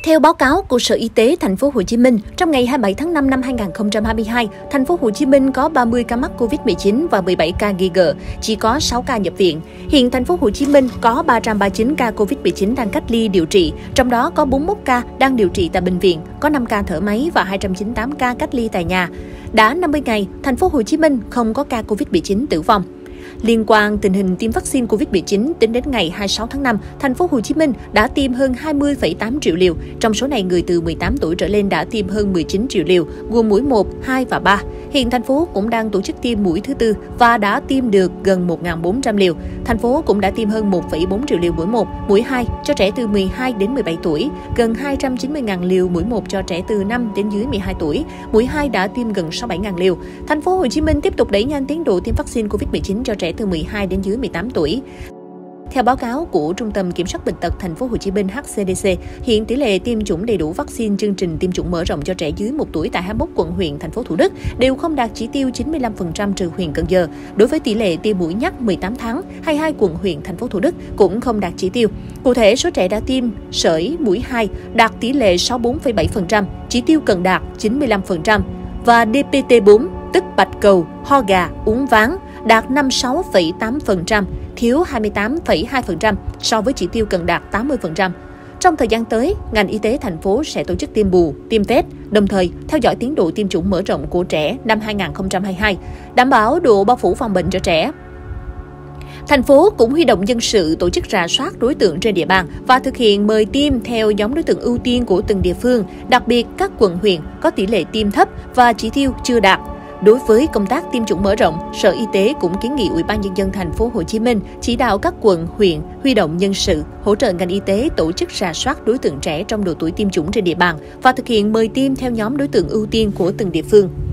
Theo báo cáo của Sở Y tế Thành phố Hồ Chí Minh, trong ngày 27 tháng 5 năm 2022, Thành phố Hồ Chí Minh có 30 ca mắc Covid-19 và 17 ca nghi ngờ, chỉ có 6 ca nhập viện. Hiện Thành phố Hồ Chí Minh có 339 ca Covid-19 đang cách ly điều trị, trong đó có 41 ca đang điều trị tại bệnh viện, có 5 ca thở máy và 298 ca cách ly tại nhà. Đã 50 ngày, Thành phố Hồ Chí Minh không có ca Covid-19 tử vong. Liên quan tình hình tiêm vaccine Covid-19, tính đến ngày 26 tháng 5, Thành phố Hồ Chí Minh đã tiêm hơn 20,8 triệu liều. Trong số này, người từ 18 tuổi trở lên đã tiêm hơn 19 triệu liều, gồm mũi 1, 2 và 3. Hiện thành phố cũng đang tổ chức tiêm mũi thứ tư và đã tiêm được gần 1.400 liều. Thành phố cũng đã tiêm hơn 1,4 triệu liều mũi 1, mũi 2 cho trẻ từ 12 đến 17 tuổi, gần 290.000 liều mũi 1 cho trẻ từ 5 đến dưới 12 tuổi, mũi 2 đã tiêm gần 67.000 liều. Thành phố Hồ Chí Minh tiếp tục đẩy nhanh tiến độ tiêm vaccine Covid-19 cho trẻ từ 12 đến dưới 18 tuổi. Theo báo cáo của Trung tâm Kiểm soát bệnh tật Thành phố Hồ Chí Minh (HCDC), hiện tỷ lệ tiêm chủng đầy đủ vaccine chương trình tiêm chủng mở rộng cho trẻ dưới 1 tuổi tại 21 quận huyện thành phố Thủ Đức đều không đạt chỉ tiêu 95% trừ huyện Cần Giờ. Đối với tỷ lệ tiêm mũi nhắc 18 tháng, 22 quận huyện thành phố Thủ Đức cũng không đạt chỉ tiêu. Cụ thể, số trẻ đã tiêm sởi mũi 2 đạt tỷ lệ 64,7%, chỉ tiêu cần đạt 95% và DPT-4 tức bạch cầu, ho gà, uốn ván đạt 56,8%, thiếu 28,2% so với chỉ tiêu cần đạt 80%. Trong thời gian tới, ngành y tế thành phố sẽ tổ chức tiêm bù, tiêm vét, đồng thời theo dõi tiến độ tiêm chủng mở rộng của trẻ năm 2022, đảm bảo độ bao phủ phòng bệnh cho trẻ. Thành phố cũng huy động nhân sự tổ chức rà soát đối tượng trên địa bàn và thực hiện mời tiêm theo nhóm đối tượng ưu tiên của từng địa phương, đặc biệt các quận huyện có tỷ lệ tiêm thấp và chỉ tiêu chưa đạt. Đối với công tác tiêm chủng mở rộng, Sở Y tế cũng kiến nghị Ủy ban Nhân dân Thành phố Hồ Chí Minh chỉ đạo các quận, huyện huy động nhân sự, hỗ trợ ngành y tế tổ chức rà soát đối tượng trẻ trong độ tuổi tiêm chủng trên địa bàn và thực hiện mời tiêm theo nhóm đối tượng ưu tiên của từng địa phương.